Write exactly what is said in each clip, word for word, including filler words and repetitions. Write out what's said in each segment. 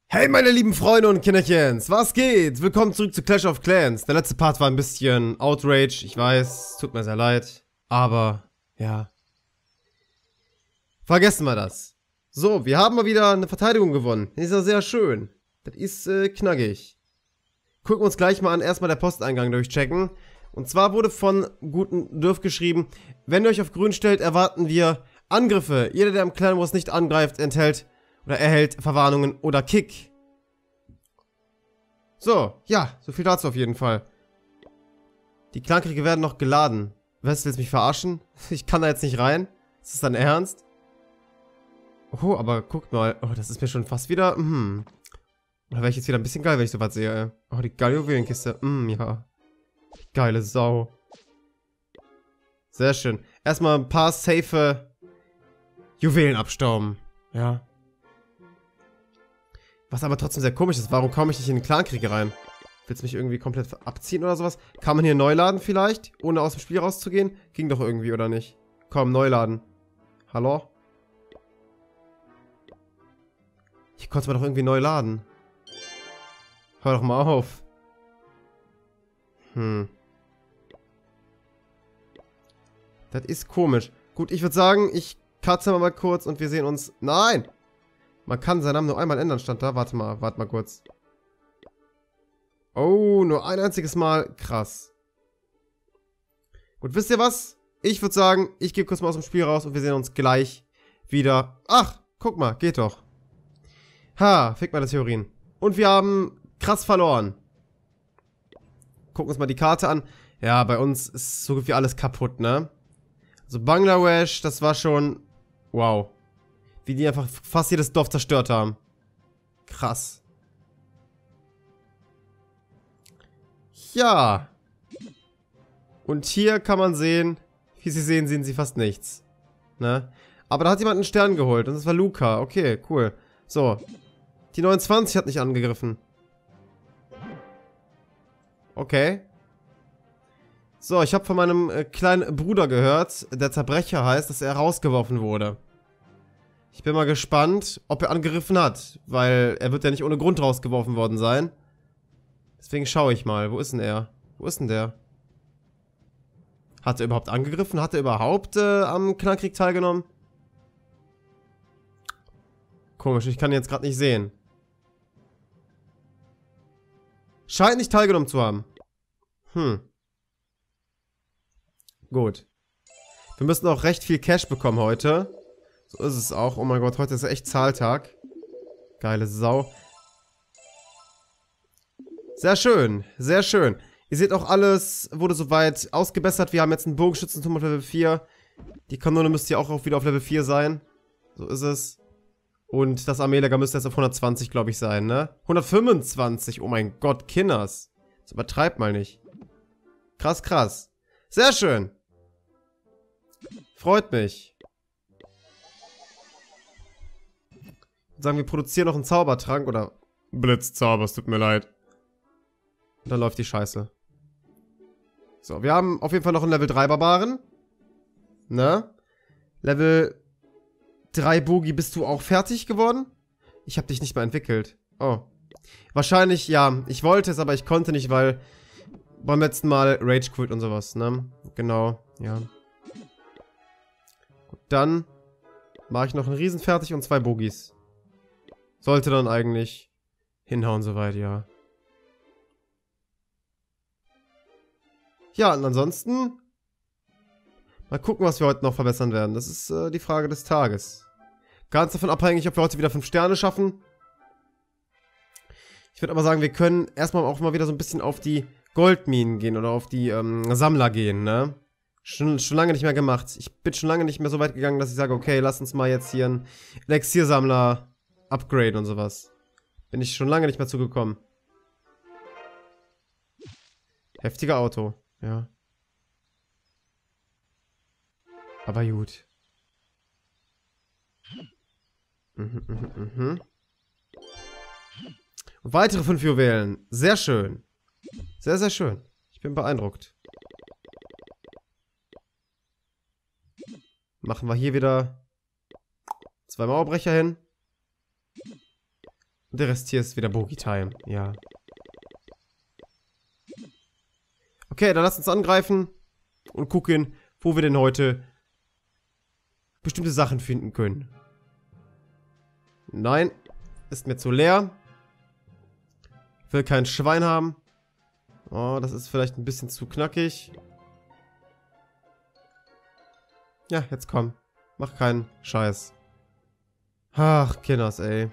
Hey meine lieben Freunde und Kinderchens, was geht? Willkommen zurück zu Clash of Clans. Der letzte Part war ein bisschen Outrage, ich weiß, tut mir sehr leid, aber ja. Vergessen wir das. So, wir haben mal wieder eine Verteidigung gewonnen. Das ist ja sehr schön. Das ist äh, knackig. Gucken wir uns gleich mal an, erstmal der Posteingang durchchecken. Und zwar wurde von Guten Dürf geschrieben, wenn ihr euch auf grün stellt, erwarten wir Angriffe. Jeder, der im Clan Wars nicht angreift, enthält oder erhält Verwarnungen oder Kick. So, ja, so viel dazu auf jeden Fall. Die Clankriege werden noch geladen. Was, willst du mich verarschen? Ich kann da jetzt nicht rein. Ist das dein Ernst? Oh, aber guckt mal. Oh, das ist mir schon fast wieder... Hm. Da wäre ich jetzt wieder ein bisschen geil, wenn ich sowas sehe, ey. Oh, die geile Juwelenkiste. Hm, ja. Geile Sau. Sehr schön. Erstmal ein paar safe Juwelen abstauben. Ja. Was aber trotzdem sehr komisch ist, warum komme ich nicht in den Clankrieg rein? Willst du mich irgendwie komplett abziehen oder sowas? Kann man hier neu laden vielleicht, ohne aus dem Spiel rauszugehen? Ging doch irgendwie, oder nicht? Komm, neu laden. Hallo? Hier konnte man doch irgendwie neu laden. Hör doch mal auf. Hm. Das ist komisch. Gut, ich würde sagen, ich cutte mal kurz und wir sehen uns... Nein! Man kann seinen Namen nur einmal ändern, stand da. Warte mal, warte mal kurz. Oh, nur ein einziges Mal. Krass. Gut, wisst ihr was? Ich würde sagen, ich gehe kurz mal aus dem Spiel raus und wir sehen uns gleich wieder. Ach, guck mal, geht doch. Ha, fick meine Theorien. Und wir haben krass verloren. Gucken uns mal die Karte an. Ja, bei uns ist so gut wie alles kaputt, ne? Also Bangladesch, das war schon... Wow. Wie die einfach fast jedes Dorf zerstört haben. Krass. Ja. Und hier kann man sehen, wie Sie sehen, sehen Sie fast nichts. Ne? Aber da hat jemand einen Stern geholt und das war Luca. Okay, cool. So. Die neunundzwanzig hat nicht angegriffen. Okay. So, ich habe von meinem äh, kleinen Bruder gehört, der Zerbrecher heißt, dass er rausgeworfen wurde. Ich bin mal gespannt, ob er angegriffen hat, weil er wird ja nicht ohne Grund rausgeworfen worden sein. Deswegen schaue ich mal. Wo ist denn er? Wo ist denn der? Hat er überhaupt angegriffen? Hat er überhaupt äh, am Clankrieg teilgenommen? Komisch, ich kann ihn jetzt gerade nicht sehen. Scheint nicht teilgenommen zu haben. Hm. Gut. Wir müssen auch recht viel Cash bekommen heute. So ist es auch. Oh mein Gott, heute ist echt Zahltag. Geile Sau. Sehr schön, sehr schön. Ihr seht auch, alles wurde soweit ausgebessert. Wir haben jetzt einen Bogenschützenturm auf Level vier. Die Kanone müsste ja auch wieder auf Level vier sein. So ist es. Und das Armeelager müsste jetzt auf hundertzwanzig, glaube ich, sein, ne? hundertfünfundzwanzig, oh mein Gott, Kinders. Das übertreibt mal nicht. Krass, krass. Sehr schön. Freut mich. Sagen wir produzieren noch einen Zaubertrank oder Blitzzauber, es tut mir leid. Und dann läuft die Scheiße. So, wir haben auf jeden Fall noch einen Level drei Barbaren. Ne? Level drei Bogi, bist du auch fertig geworden? Ich habe dich nicht mehr entwickelt. Oh. Wahrscheinlich, ja. Ich wollte es, aber ich konnte nicht, weil beim letzten Mal Rage Quit und sowas, ne? Genau, ja. Gut, dann mache ich noch einen Riesen fertig und zwei Bogis. Sollte dann eigentlich hinhauen soweit, ja. Ja, und ansonsten mal gucken, was wir heute noch verbessern werden. Das ist äh, die Frage des Tages. Ganz davon abhängig, ob wir heute wieder fünf Sterne schaffen. Ich würde aber sagen, wir können erstmal auch mal wieder so ein bisschen auf die Goldminen gehen oder auf die ähm, Sammler gehen, ne? Schon, schon lange nicht mehr gemacht. Ich bin schon lange nicht mehr so weit gegangen, dass ich sage, okay, lass uns mal jetzt hier einen Elixiersammler upgraden und sowas. Bin ich schon lange nicht mehr zugekommen. Heftiger Auto, ja. Aber gut. Mhm, mhm, mhm. Und weitere fünf Juwelen. Sehr schön. Sehr, sehr schön. Ich bin beeindruckt. Machen wir hier wieder zwei Mauerbrecher hin. Und der Rest hier ist wieder Bogi-Time. Ja. Okay, dann lasst uns angreifen und gucken, wo wir denn heute bestimmte Sachen finden können. Nein, ist mir zu leer. Will kein Schwein haben. Oh, das ist vielleicht ein bisschen zu knackig. Ja, jetzt komm. Mach keinen Scheiß. Ach, Kinders, ey.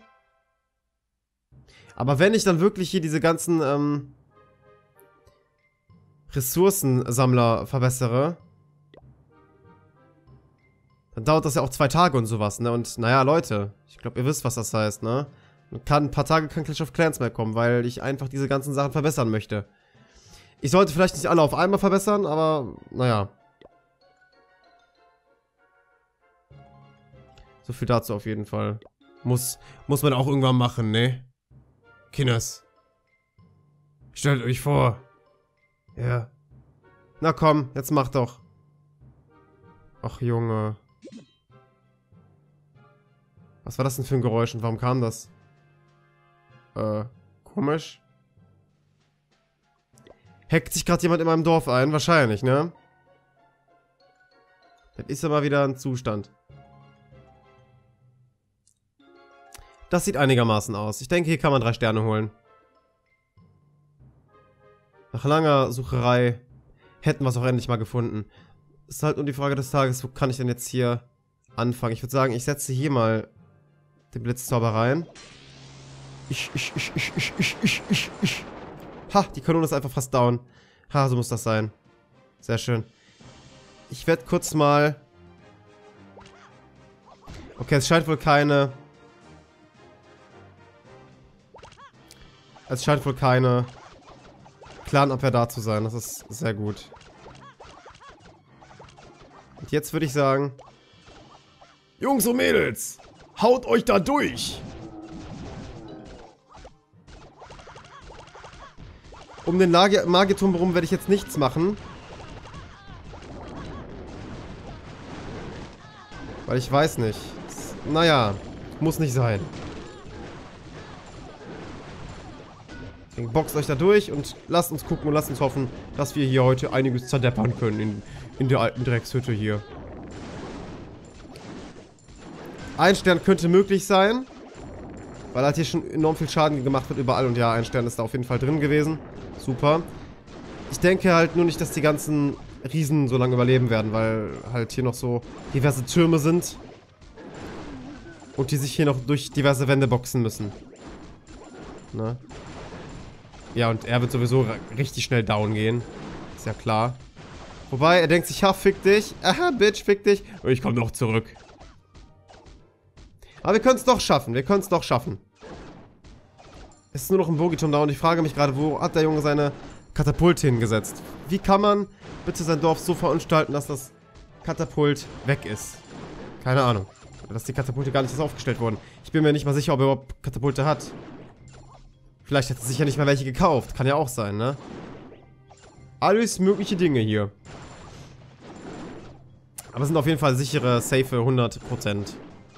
Aber wenn ich dann wirklich hier diese ganzen ähm, Ressourcensammler verbessere, dann dauert das ja auch zwei Tage und sowas, ne? Und naja, Leute, ich glaube, ihr wisst, was das heißt, ne? Man kann ein paar Tage kein Clash of Clans mehr kommen, weil ich einfach diese ganzen Sachen verbessern möchte. Ich sollte vielleicht nicht alle auf einmal verbessern, aber naja. So viel dazu auf jeden Fall. Muss, muss man auch irgendwann machen, ne? Kinders. Stellt euch vor. Ja. Na komm, jetzt mach doch. Ach, Junge. Was war das denn für ein Geräusch und warum kam das? Äh, komisch. Hackt sich gerade jemand in meinem Dorf ein? Wahrscheinlich, ne? Das ist ja mal wieder ein Zustand. Das sieht einigermaßen aus. Ich denke, hier kann man drei Sterne holen. Nach langer Sucherei hätten wir es auch endlich mal gefunden. Ist halt nur die Frage des Tages, wo kann ich denn jetzt hier anfangen? Ich würde sagen, ich setze hier mal den Blitzzauber rein. Ich, ich, ich, ich, ich, ich, ich, ich, ich. Ha, die Kanone ist einfach fast down. Ha, so muss das sein. Sehr schön. Ich werde kurz mal... Okay, es scheint wohl keine... Es scheint wohl keine Clan-Abwehr da zu sein. Das ist sehr gut. Und jetzt würde ich sagen... Jungs und Mädels! Haut euch da durch! Um den Lage Magierturm herum werde ich jetzt nichts machen. Weil ich weiß nicht. Das, naja, muss nicht sein. Deswegen boxt euch da durch und lasst uns gucken und lasst uns hoffen, dass wir hier heute einiges zerdeppern können in, in der alten Dreckshütte hier. Ein Stern könnte möglich sein, weil halt hier schon enorm viel Schaden gemacht wird überall und ja, ein Stern ist da auf jeden Fall drin gewesen. Super. Ich denke halt nur nicht, dass die ganzen Riesen so lange überleben werden, weil halt hier noch so diverse Türme sind und die sich hier noch durch diverse Wände boxen müssen. Ne? Ja, und er wird sowieso richtig schnell down gehen. Ist ja klar. Wobei, er denkt sich, ja, fick dich. Aha, Bitch, fick dich. Und ich komme noch zurück. Aber wir können es doch schaffen. Wir können es doch schaffen. Es ist nur noch ein Bogiturm da und ich frage mich gerade, wo hat der Junge seine Katapulte hingesetzt? Wie kann man bitte sein Dorf so verunstalten, dass das Katapult weg ist? Keine Ahnung. Dass die Katapulte gar nicht erst aufgestellt wurden. Ich bin mir nicht mal sicher, ob er überhaupt Katapulte hat. Vielleicht hat er sich ja nicht mal welche gekauft. Kann ja auch sein, ne? Alles mögliche Dinge hier. Aber es sind auf jeden Fall sichere, safe hundert Prozent.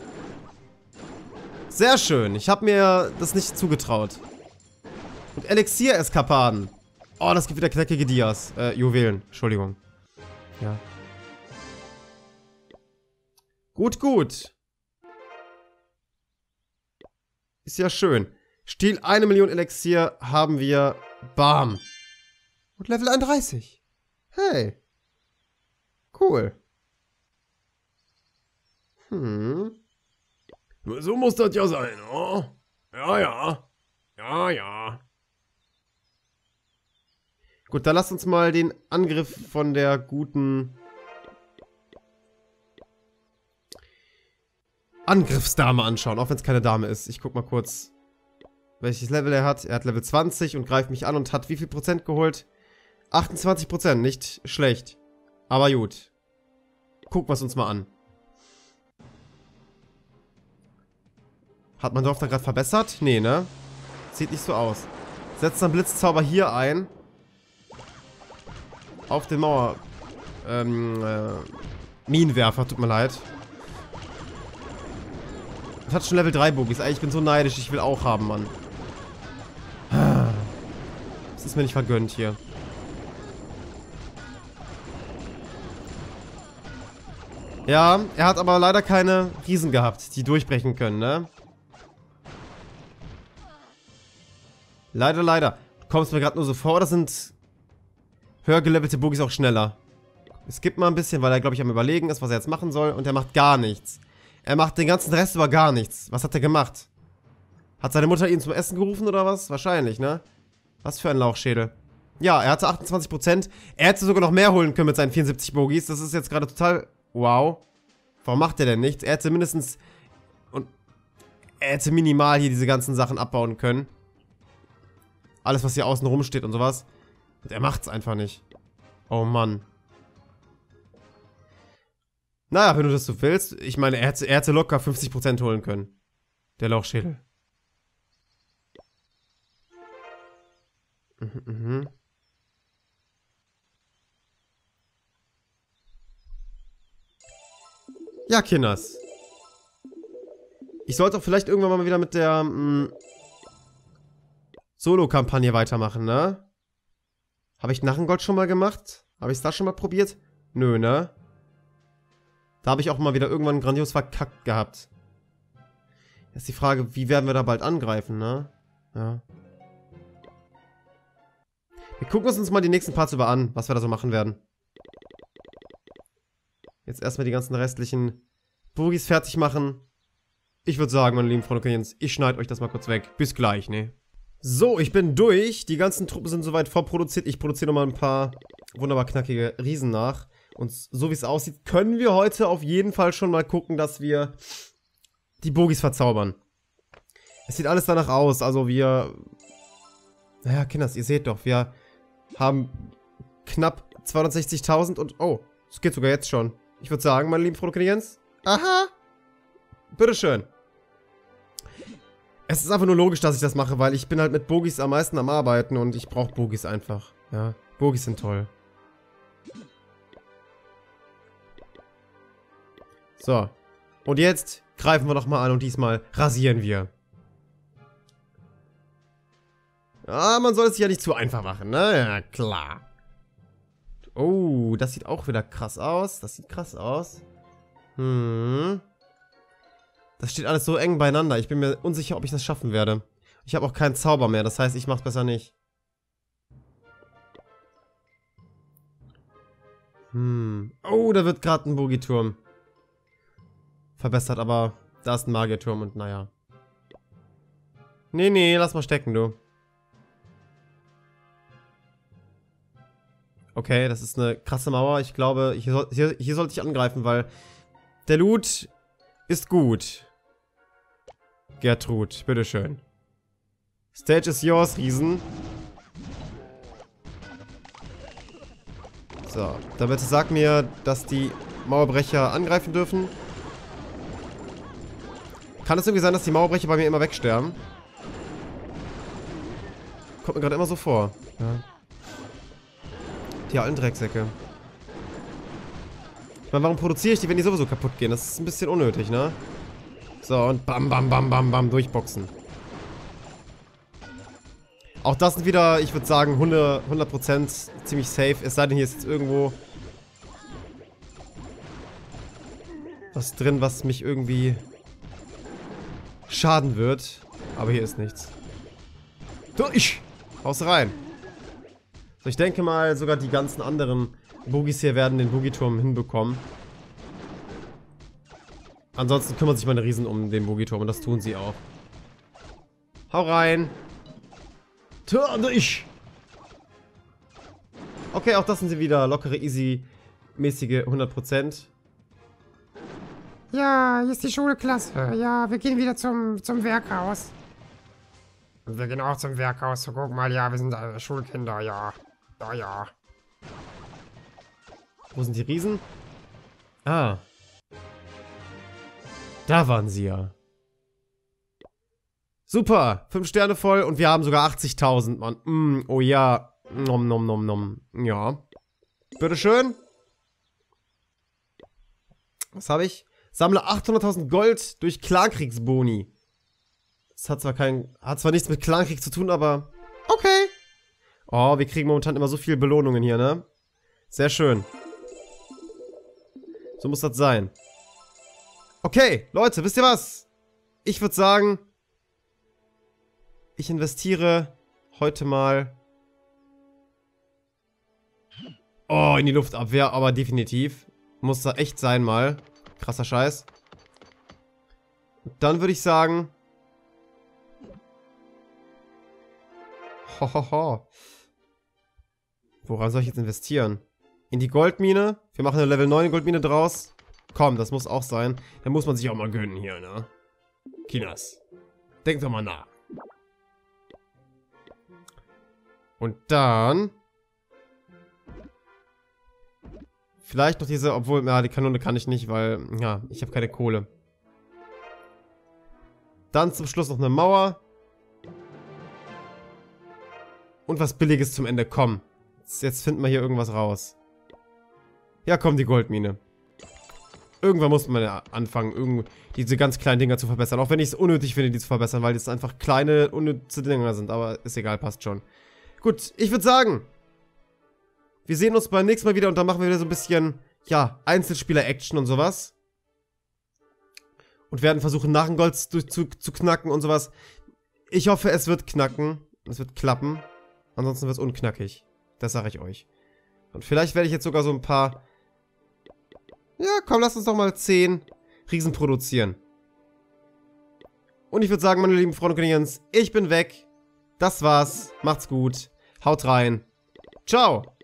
Sehr schön. Ich habe mir das nicht zugetraut. Und Elixier-Eskapaden. Oh, das gibt wieder knackige Dias. Äh, Juwelen. Entschuldigung. Ja. Gut, gut. Ist ja schön. Stiel eine Million Elixier haben wir. Bam. Und Level einunddreißig. Hey. Cool. Hm. So muss das ja sein, oh? Ja, ja. Ja, ja. Gut, dann lasst uns mal den Angriff von der guten Angriffsdame anschauen, auch wenn es keine Dame ist. Ich guck mal kurz, welches Level er hat. Er hat Level zwanzig und greift mich an und hat wie viel Prozent geholt? achtundzwanzig Prozent, nicht schlecht. Aber gut. Gucken wir es uns mal an. Hat mein Dorf da gerade verbessert? Nee, ne? Sieht nicht so aus. Setzt dann Blitzzauber hier ein. Auf den Mauer. Ähm, äh, Minenwerfer, tut mir leid. Und hat schon Level drei Bogis. Ey, ich bin so neidisch, ich will auch haben, Mann. Das ist mir nicht vergönnt hier. Ja, er hat aber leider keine Riesen gehabt, die durchbrechen können, ne? Leider, leider. Kommst mir gerade nur so vor, oder sind höher gelevelte Bogis auch schneller? Es gibt mal ein bisschen, weil er, glaube ich, am Überlegen ist, was er jetzt machen soll. Und er macht gar nichts. Er macht den ganzen Rest über gar nichts. Was hat er gemacht? Hat seine Mutter ihn zum Essen gerufen oder was? Wahrscheinlich, ne? Was für ein Lauchschädel. Ja, er hatte achtundzwanzig Prozent. Er hätte sogar noch mehr holen können mit seinen vierundsiebzig Bogis. Das ist jetzt gerade total... Wow. Warum macht er denn nichts? Er hätte mindestens... Und er hätte minimal hier diese ganzen Sachen abbauen können. Alles, was hier außen rum steht und sowas. Und er macht's einfach nicht. Oh Mann. Naja, wenn du das so willst. Ich meine, er hätte, er hätte locker fünfzig Prozent holen können. Der Lauchschädel. Mhm, mhm. Ja, Kinders. Ich sollte auch vielleicht irgendwann mal wieder mit der mh, Solo-Kampagne weitermachen, ne? Habe ich Narrengold schon mal gemacht? Habe ich es da schon mal probiert? Nö, ne? Da habe ich auch mal wieder irgendwann grandios verkackt gehabt. Jetzt ist die Frage, wie werden wir da bald angreifen, ne? Ja. Wir gucken uns mal die nächsten Parts über an, was wir da so machen werden. Jetzt erstmal die ganzen restlichen Bogis fertig machen. Ich würde sagen, meine lieben Freunde und Kaniens, ich schneide euch das mal kurz weg. Bis gleich, ne? So, ich bin durch. Die ganzen Truppen sind soweit vorproduziert. Ich produziere nochmal ein paar wunderbar knackige Riesen nach. Und so wie es aussieht, können wir heute auf jeden Fall schon mal gucken, dass wir die Bogis verzaubern. Es sieht alles danach aus. Also wir... Naja, Kinders, ihr seht doch, wir haben knapp zweihundertsechzigtausend und... Oh, es geht sogar jetzt schon. Ich würde sagen, meine lieben Freunde und Jens. Aha! Bitteschön. Es ist einfach nur logisch, dass ich das mache, weil ich bin halt mit Bogis am meisten am Arbeiten und ich brauche Bogis einfach. Ja, Bogis sind toll. So. Und jetzt greifen wir doch mal an und diesmal rasieren wir. Ah, man soll es sich ja nicht zu einfach machen, ne? Ja, klar. Oh, das sieht auch wieder krass aus. Das sieht krass aus. Hm. Das steht alles so eng beieinander. Ich bin mir unsicher, ob ich das schaffen werde. Ich habe auch keinen Zauber mehr. Das heißt, ich mache es besser nicht. Hm. Oh, da wird gerade ein Bogiturm verbessert, aber da ist ein Magierturm und naja. Nee, nee, lass mal stecken, du. Okay, das ist eine krasse Mauer. Ich glaube, hier, soll, hier, hier sollte ich angreifen, weil der Loot ist gut. Gertrud, bitteschön. Stage is yours, Riesen. So, dann bitte sag mir, dass die Mauerbrecher angreifen dürfen. Kann es irgendwie sein, dass die Mauerbrecher bei mir immer wegsterben? Kommt mir gerade immer so vor. Ja. Die alten Drecksäcke. Ich meine, warum produziere ich die, wenn die sowieso kaputt gehen? Das ist ein bisschen unnötig, ne? So, und bam, bam, bam, bam, bam, durchboxen. Auch das sind wieder, ich würde sagen, hundert Prozent ziemlich safe. Es sei denn, hier ist jetzt irgendwo was drin, was mich irgendwie schaden wird. Aber hier ist nichts. Durch! Haus rein! So, ich denke mal, sogar die ganzen anderen Bogis hier werden den Bogiturm hinbekommen. Ansonsten kümmern sich meine Riesen um den Bogiturm und das tun sie auch. Hau rein! Tür durch! Okay, auch das sind sie wieder lockere, easy-mäßige hundert Prozent. Ja, hier ist die Schulklasse. Ja, wir gehen wieder zum, zum Werkhaus. Wir gehen auch zum Werkhaus. So, guck mal, ja, wir sind äh, Schulkinder, ja. Ja, ja. Wo sind die Riesen? Ah. Da waren sie ja. Super, fünf Sterne voll und wir haben sogar achtzigtausend, Mann. Mm, oh ja. Nom, nom, nom, nom. Ja. Bitteschön. Was habe ich? Sammle achthunderttausend Gold durch Clankriegsboni. Das hat zwar kein, hat zwar nichts mit Clankrieg zu tun, aber okay. Oh, wir kriegen momentan immer so viele Belohnungen hier, ne? Sehr schön. So muss das sein. Okay, Leute, wisst ihr was? Ich würde sagen, ich investiere heute mal oh, in die Luftabwehr, aber definitiv. Muss da echt sein mal. Krasser Scheiß. Und dann würde ich sagen, hohoho. Woran soll ich jetzt investieren? In die Goldmine. Wir machen eine Level neun Goldmine draus. Komm, das muss auch sein. Da muss man sich auch mal gönnen hier, ne? Kinas. Denk doch mal nach. Und dann vielleicht noch diese, obwohl, ja, die Kanone kann ich nicht, weil, ja, ich habe keine Kohle. Dann zum Schluss noch eine Mauer. Und was Billiges zum Ende, komm. Jetzt finden wir hier irgendwas raus. Ja, komm, die Goldmine. Irgendwann muss man ja anfangen, irgendwie diese ganz kleinen Dinger zu verbessern. Auch wenn ich es unnötig finde, die zu verbessern, weil das einfach kleine, unnütze Dinger sind. Aber ist egal, passt schon. Gut, ich würde sagen, wir sehen uns beim nächsten Mal wieder und dann machen wir wieder so ein bisschen, ja, Einzelspieler-Action und sowas. Und werden versuchen, Narrengold zu, zu, zu knacken und sowas. Ich hoffe, es wird knacken. Es wird klappen. Ansonsten wird es unknackig. Das sage ich euch. Und vielleicht werde ich jetzt sogar so ein paar... Ja, komm, lass uns doch mal zehn Riesen produzieren. Und ich würde sagen, meine lieben Freunde und Königinnen, ich bin weg. Das war's. Macht's gut. Haut rein. Ciao.